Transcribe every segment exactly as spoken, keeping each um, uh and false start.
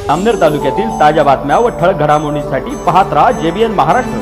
जामनेर तालुक्यातील ताज्या बातम्या व ठळक घडामोडींसाठी पाहत राहा जेबीएन महाराष्ट्र।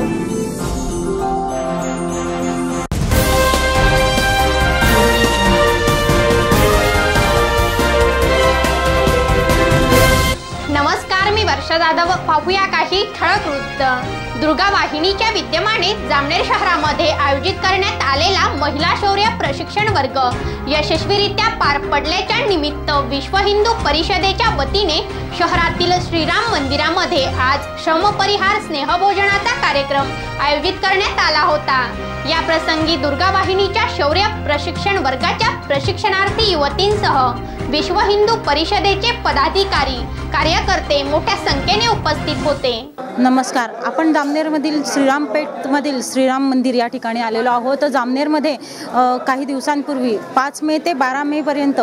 नमस्कार, मी वर्षा जाधव। पाहूया काही ठळक वृत्त। दुर्गा वाहिनीच्या विद्यमाने जामनेर शहरामध्ये आयोजित करण्यात आलेला महिला शौर्य प्रशिक्षण वर्ग यशस्वीरित्या पार पडल्याच्या निमित्त विश्व हिंदू परिषदेच्या वतीने शहरातील श्रीराम मंदिरामध्ये आज श्रमपरिहार स्नेहभोजनाचा कार्यक्रम आयोजित करण्यात आला होता। या प्रसंगी दुर्गा वाहिनीच्या शौर्य प्रशिक्षण वर्गाच्या प्रशिक्षणार्थी युवतींसह विश्व हिंदू परिषदेचे पदाधिकारी कार्यकर्ते मोठ्या संख्येने उपस्थित होते। नमस्कार, आपण जामनेरमधील श्रीरामपेठमधील श्रीराम मंदिर या ठिकाणी आलेलो आहोत। जामनेरमध्ये काही दिवसांपूर्वी पाच मे ते बारा मे पर्यंत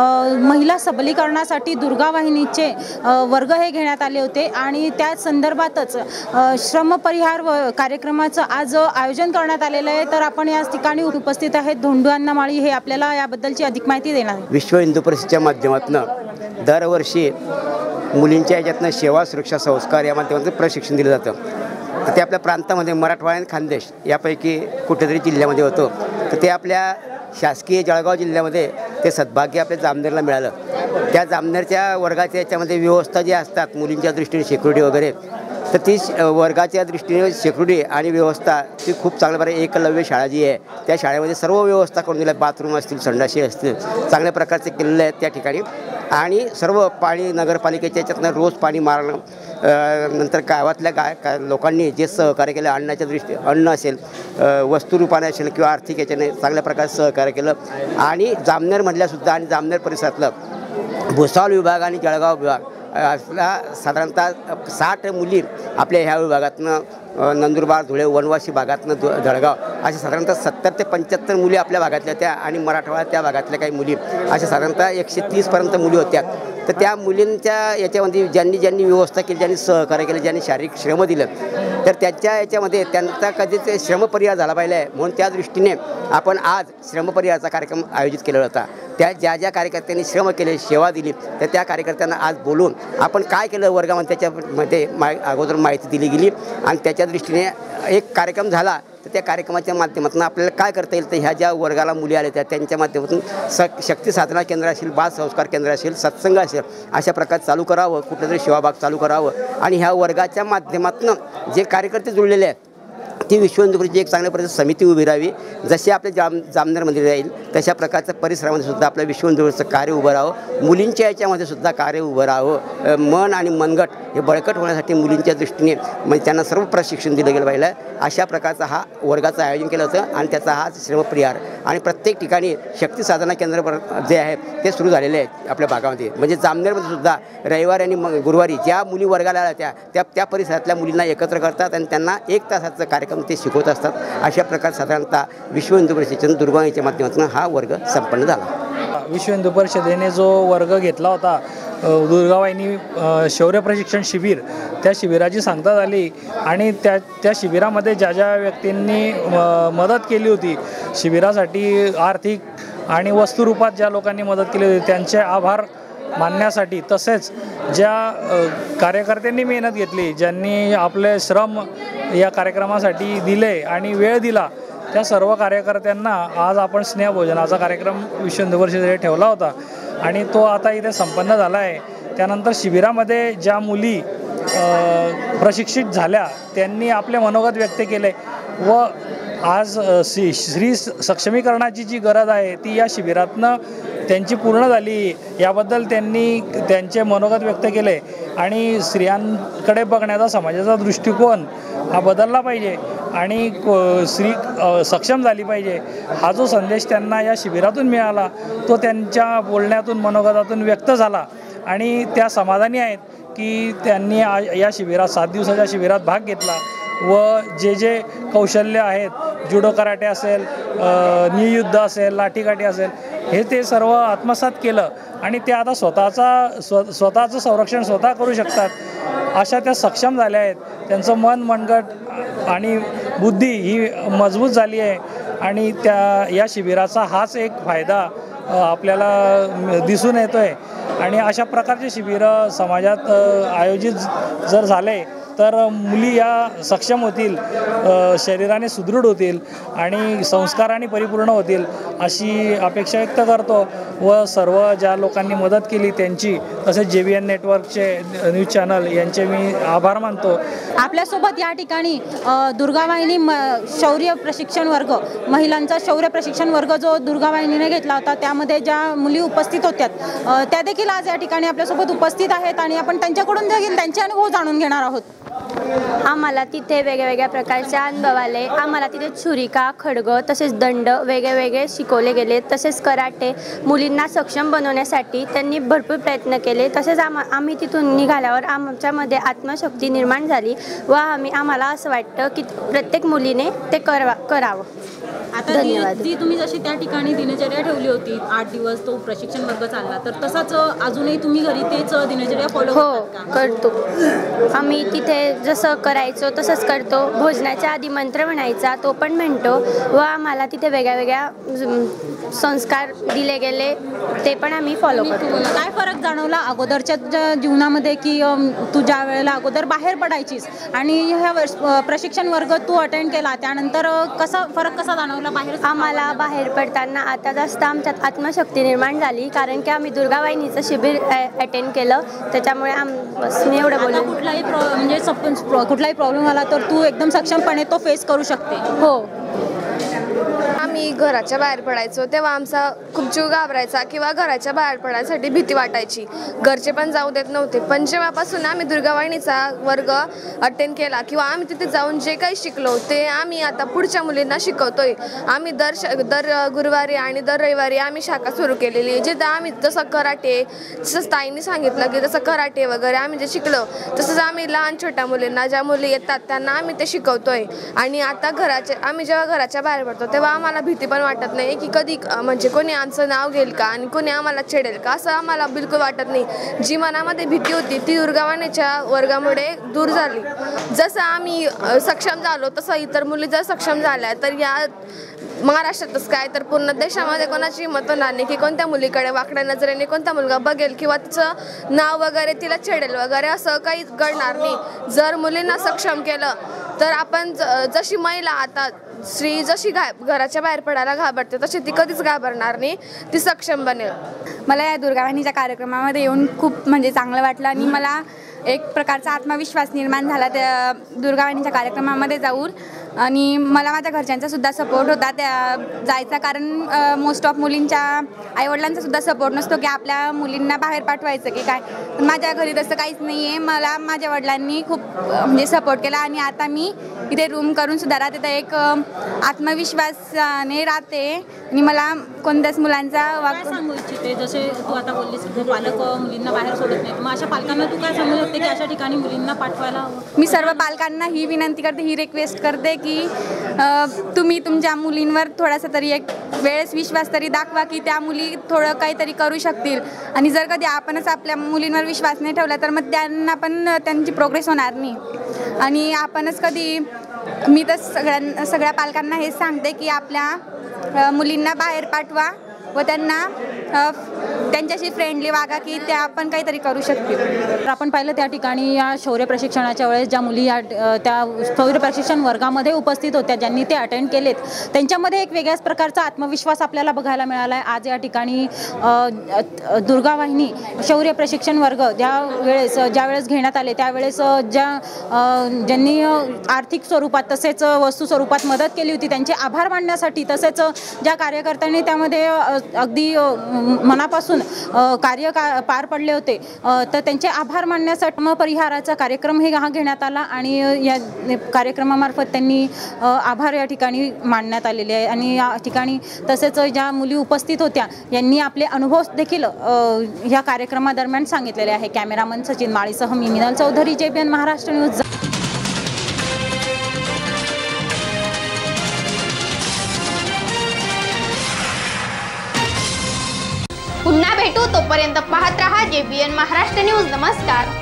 महिला सबलीकरणासाठी दुर्गा वाहिनीचे वर्ग हे घेण्यात आले होते आणि त्या संदर्भातच श्रमपरिहार कार्यक्रमाचं आज आयोजन करण्यात आलेलं आहे। तर आपण या ठिकाणी उपस्थित आहेत धोंडू अण्णा माळी, हे आपल्याला याबद्दलची अधिक माहिती देणार आहेत। विश्व हिंदू परिषदेच्या माध्यमातून दरवर्षी मुलींच्या याच्यातनं सेवा सुरक्षा संस्कार या माध्यमातून प्रशिक्षण दिलं जातं। तर ते आपल्या प्रांतामध्ये मराठवाडा आणि खानदेश यापैकी कुठेतरी जिल्ह्यामध्ये होतं। तर ते आपल्या शासकीय जळगाव जिल्ह्यामध्ये ते सद्भाग्य आपल्या जामनेरला मिळालं। त्या जामनेरच्या वर्गाच्या याच्यामध्ये व्यवस्था जी असतात मुलींच्या दृष्टीने सिक्युरिटी वगैरे, तर ती वर्गाच्या दृष्टीने सिक्युरिटी आणि व्यवस्था ती खूप चांगल्या प्रकारे एकलव्य शाळा जी आहे त्या शाळेमध्ये सर्व व्यवस्था करून दिल्या। बाथरूम असतील, संडाशी असतील, चांगल्या प्रकारचे केलेले आहेत त्या ठिकाणी। आणि सर्व पाणी नगरपालिकेच्या याच्यातनं रोज पाणी मारणं, नंतर गावातल्या गा का लोकांनी जे सहकार्य केलं, अन्नाच्या दृष्टी अन्न असेल, वस्तुरूपाने असेल किंवा आर्थिक याच्याने चांगल्या प्रकारे सहकार्य केलं। आणि जामनेरमधल्यासुद्धा आणि जामनेर परिसरातलं भुसावळ विभाग आणि जळगाव विभाग असला साधारणतः साठ मुली आपल्या ह्या विभागातनं, नंदुरबार, धुळे, वनवासी भागातनं जळगाव अशा साधारणतः सत्तर ते पंच्याहत्तर मुली आपल्या भागातल्या त्या आणि मराठवाडा त्या भागातल्या काही मुली अशा साधारणतः एकशे तीसपर्यंत मुली होत्या। तर त्या मुलींच्या याच्यामध्ये ज्यांनी ज्यांनी व्यवस्था केली, ज्यांनी सहकार्य केलं, ज्यांनी शारीरिक श्रम दिलं, तर त्यांच्या याच्यामध्ये त्यांचा कधीच श्रमपरिहार झाला पाहिजे आहे म्हणून त्या दृष्टीने आपण आज श्रमपरिहाराचा कार्यक्रम आयोजित केला होता। त्या ज्या ज्या कार्यकर्त्यांनी श्रम केले, सेवा दिली, तर त्या कार्यकर्त्यांना आज बोलून आपण काय केलं वर्गामध्ये त्याच्यामध्ये मा अगोदर माहिती दिली गेली आणि त्याच्या दृष्टीने एक कार्यक्रम झाला। तर त्या कार्यक्रमाच्या माध्यमातून आपल्याला काय करता येईल, तर ह्या ज्या वर्गाला मुली आल्या त्या त्यांच्या माध्यमातून स शक्ती साधना केंद्र असेल, बाल संस्कार केंद्र असेल, सत्संग असेल, अशा प्रकारे चालू करावं, कुठेतरी सेवाभाग चालू करावं। आणि ह्या वर्गाच्या माध्यमातून जे कार्यकर्ते जुळलेले आहेत ती विश्व हिंदू परिषदेची एक चांगल्या प्रकारची समिती उभी राहावी। जशी आपल्या जाम जामनेरमध्ये राहील तशा प्रकारचं परिसरामध्ये सुद्धा आपल्या विश्व हिंदू परिषदेचं कार्य उभं राहावं। मुलींच्या याच्यामध्ये सुद्धा कार्य उभं राहावं। मन आणि मनगट हे बळकट होण्यासाठी मुलींच्या दृष्टीने म्हणजे त्यांना सर्व प्रशिक्षण दिलं गेलं पाहिजे। अशा प्रकारचा हा वर्गाचं आयोजन केलं होतं आणि त्याचा हा श्रमपरिहार आणि प्रत्येक ठिकाणी शक्ती साधना केंद्र जे आहे ते सुरू झालेले आहेत आपल्या भागामध्ये। म्हणजे जामनेरमध्ये सुद्धा रविवारी आणि मग गुरुवारी ज्या मुली वर्गाला आल्या त्या त्या त्या परिसरातल्या मुलींना एकत्र करतात आणि त्यांना एक तासाचा कार्यक्रम ते शिकवत असतात। अशा प्रकारे साधारणतः विश्व हिंदू परिषदेच्या दुर्गा वाहिनीच्या माध्यमातून हा वर्ग संपन्न झाला। विश्व हिंदू परिषदेने जो वर्ग घेतला होता दुर्गा वाहिनी शौर्य प्रशिक्षण शिबिर, त्या शिबिराची सांगता झाली आणि त्या त्या शिबिरामध्ये ज्या ज्या व्यक्तींनी मदत केली होती शिबिरासाठी, आर्थिक आणि वस्तुरूपात ज्या लोकांनी मदत केली होती त्यांचे आभार मानण्यासाठी, तसेच ज्या कार्यकर्त्यांनी मेहनत घेतली, ज्यांनी आपले श्रम या कार्यक्रमासाठी दिले आणि वेळ दिला, त्या सर्व कार्यकर्त्यांना आज आपण स्नेहभोजनाचा कार्यक्रम विश्व हिंदू परिषदेने ठेवला होता आणि तो आता इथे संपन्न झाला आहे। त्यानंतर शिबिरामध्ये ज्या मुली प्रशिक्षित झाल्या त्यांनी आपले मनोगत व्यक्त केले व आज श्री श्री सक्षमीकरणाची जी गरज आहे ती या शिबिरातनं त्यांची पूर्ण झाली, याबद्दल त्यांनी त्यांचे मनोगत व्यक्त केले आणि स्त्रियांकडे बघण्याचा समाजाचा दृष्टिकोन हा बदलला पाहिजे आणि स्त्री सक्षम झाली पाहिजे हा जो संदेश त्यांना या शिबिरातून मिळाला तो त्यांच्या बोलण्यातून, मनोगतातून व्यक्त झाला आणि त्या समाधानी आहेत की त्यांनी या शिबिरात सात दिवसाच्या शिबिरात भाग घेतला व जे जे कौशल्य आहेत, जुडो कराटे असेल, नियुद्ध असेल, लाठीकाठी असेल, हे ते सर्व आत्मसात केलं आणि ते आता स्वतःचा स्व स्वतःचं संरक्षण स्वतः करू शकतात। अशा त्या सक्षम झाल्या आहेत। त्यांचं मन, मनगट आणि बुद्धी ही मजबूत झाली आहे आणि त्या या शिबिराचा हाच एक फायदा आपल्याला दिसून येतो आहे आणि अशा प्रकारचे शिबिरं समाजात आयोजित जर झाले तर मुली या सक्षम होतील, शरीराने सुदृढ होतील आणि संस्काराने परिपूर्ण होतील अशी अपेक्षा व्यक्त करतो व सर्व ज्या लोकांनी मदत केली त्यांची, तसेच जे बी एन नेटवर्कचे न्यूज चॅनल यांचे मी आभार मानतो. आपल्यासोबत या ठिकाणी दुर्गावाहिनी म शौर्य प्रशिक्षण वर्ग, महिलांचा शौर्य प्रशिक्षण वर्ग जो दुर्गावाहिनीने घेतला होता त्यामध्ये ज्या मुली उपस्थित होत्या त्या देखील आज या ठिकाणी आपल्यासोबत उपस्थित आहेत आणि आपण त्यांच्याकडून देखील त्यांचे अनुभव जाणून घेणार आहोत. आम्हाला तिथे वेगवेगळ्या प्रकारचे अनुभव आले. आम्हाला तिथे छुरिका, खड्ग तसेच दंड वेगळे वेगळे शिकवले गेले. तसेच कराटे मुलींना सक्षम बनवण्यासाठी त्यांनी भरपूर प्रयत्न केले. तसेच आम आम्ही तिथून निघाल्यावर आमच्यामध्ये आत्मशक्ती निर्माण झाली व आम्ही आम्हाला असं वाटतं की प्रत्येक मुलीने ते करवा करावं. आता धन्यवाद. जी तुम्ही जशी त्या ठिकाणी दिनचर्या ठेवली होती, आठ दिवस तो प्रशिक्षण वर्ग चालला, तर तसाच अजूनही तुम्ही घरी तेच दिनचर्या फॉलो हो करतो. आम्ही तिथे जसं करायचो तसंच करतो. भोजनाच्या आधी मंत्र म्हणायचा तो पण म्हणतो व आम्हाला तिथे वेगळ्या वेगळ्या संस्कार दिले गेले ते पण आम्ही फॉलो करतो. काय फरक जाणवला अगोदरच्या जीवनामध्ये की तू ज्या वेळेला अगोदर बाहेर पडायचीस आणि ह्या प्रशिक्षण वर्ग तू अटेंड केला त्यानंतर कसा फरक कसा जाणवला बाहेर? आम्हाला बाहेर पडताना आता जास्त आमच्यात आत्मशक्ती निर्माण झाली कारण की आम्ही दुर्गावाहिनीचं शिबिर अटेंड केलं त्याच्यामुळे आम बस मी एवढं बोलू. कुठलाही प्रॉ म्हणजे कुठलाही प्रॉब्लेम आला तर तू एकदम सक्षमपणे तो फेस करू शकते. हो. आम्ही घराच्या बाहेर पडायचो तेव्हा आमचा खूप जीव घाबरायचा किंवा घराच्या बाहेर पडायसाठी भीती वाटायची. घरचे पण जाऊ देत नव्हते. पण जेव्हापासून आम्ही दुर्गावाहिनीचा वर्ग अटेंड केला किंवा आम्ही तिथे जाऊन जे काही शिकलो ते आम्ही आता पुढच्या मुलींना शिकवतोय. आम्ही दर दर गुरुवारी आणि दर रविवारी आम्ही शाखा सुरू केलेली आहे. जिथं आम्ही जसं कराटे, जसं ताईंनी सांगितलं की जसं कराटे वगैरे आम्ही जे शिकलो तसंच आम्ही लहान छोट्या मुलींना, ज्या मुली येतात त्यांना आम्ही ते शिकवतोय. आणि आता घराचे आम्ही जेव्हा घराच्या बाहेर पडतो तेव्हा आम्हाला भीती पण वाटत नाही की कधी म्हणजे कोणी आमचं नाव घेईल का आणि कोणी आम्हाला छेडेल का, असं आम्हाला बिलकुल वाटत नाही. जी मनामध्ये भीती होती ती दुर्गावाहिनीच्या वर्गामुळे दूर झाली. जसं आम्ही सक्षम झालो तसं इतर मुली जर सक्षम झाल्या तर या महाराष्ट्रातच काय तर पूर्ण देशामध्ये कोणाची हिंमत होणार नाही की कोणत्या मुलीकडे वाकड्या नजरेने कोणता मुलगा बघेल किंवा तिचं नाव वगैरे तिला छेडेल वगैरे असं काही घडणार नाही. जर मुलींना सक्षम केलं तर आपण जशी महिला आता स्त्री जशी घा घराच्या बाहेर पडायला घाबरते तशी ती कधीच घाबरणार नाही, ती सक्षम बनेल. मला या दुर्गावाहिनीच्या कार्यक्रमामध्ये येऊन खूप म्हणजे चांगलं वाटलं आणि मला एक प्रकारचा आत्मविश्वास निर्माण झाला त्या दुर्गावाहिनीच्या कार्यक्रमामध्ये जाऊन. आणि मला माझ्या घरच्यांचा सुद्धा सपोर्ट होता त्या जायचा कारण मोस्ट ऑफ मुलींच्या आईवडिलांचा सुद्धा सपोर्ट नसतो की आपल्या मुलींना बाहेर पाठवायचं की काय. पण माझ्या घरी तसं काहीच नाही आहे. मला माझ्या वडिलांनी खूप म्हणजे सपोर्ट केला आणि आता मी इथे रूम करून सुद्धा राहते तर एक आत्मविश्वासाने राहते आणि मला कोणत्याच मुलांचा काय सांगू इच्छिते? जसे तू आता बोललीस की पालक मुलींना बाहेर सोडत नाही, मग अशा पालकांना तू काय सांगू शकते की अशा ठिकाणी मुलींना पाठवायला हवं? मी सर्व पालकांना ही विनंती करते, ही रिक्वेस्ट करते की तुम्ही तुमच्या मुलींवर थोडासा तरी एक वेळेस विश्वास तरी दाखवा की त्या मुली थोडं काहीतरी करू शकतील. आणि जर कधी आपणच आपल्या मुलींवर विश्वास नाही ठेवला तर मग त्यांना पण त्यांची प्रोग्रेस होणार नाही. आणि आपणच कधी मी तर सगळ्यां सगळ्या पालकांना हेच सांगते की आपल्या मुलींना बाहेर पाठवा व त्यांना त्यांच्याशी फ्रेंडली वागा की त्या आपण काहीतरी करू शकतील. तर आपण पाहिलं त्या ठिकाणी या शौर्य प्रशिक्षणाच्या वेळेस ज्या मुली या त्या शौर्य प्रशिक्षण वर्गामध्ये उपस्थित होत्या, ज्यांनी ते अटेंड केलेत, त्यांच्यामध्ये एक वेगळ्याच प्रकारचा आत्मविश्वास आपल्याला बघायला मिळाला आहे. आज या ठिकाणी दुर्गावाहिनी शौर्य प्रशिक्षण वर्ग ज्या वेळेस ज्या वेळेस घेण्यात आले त्यावेळेस ज्या ज्यांनी आर्थिक स्वरूपात तसेच वस्तू स्वरूपात मदत केली होती त्यांचे आभार मानण्यासाठी, तसेच ज्या कार्यकर्त्यांनी त्यामध्ये अगदी मनापासून कार्य का पार पडले होते तर त्यांचे आभार मानण्यासाठी परिहाराचा कार्यक्रम हे हा घेण्यात आला आणि या कार्यक्रमामार्फत त्यांनी आभार या ठिकाणी मांडण्यात आलेले आहे. आणि या ठिकाणी तसेच ज्या मुली उपस्थित होत्या यांनी आपले अनुभव देखील या कार्यक्रमादरम्यान सांगितलेले आहे. कॅमेरामन सचिन माळीसह मी Minal Chaudhari, J B N Maharashtra news. पुन्हा भेटू, तोपर्यंत पाहत रहा जे बी एन महाराष्ट्र न्यूज. नमस्कार.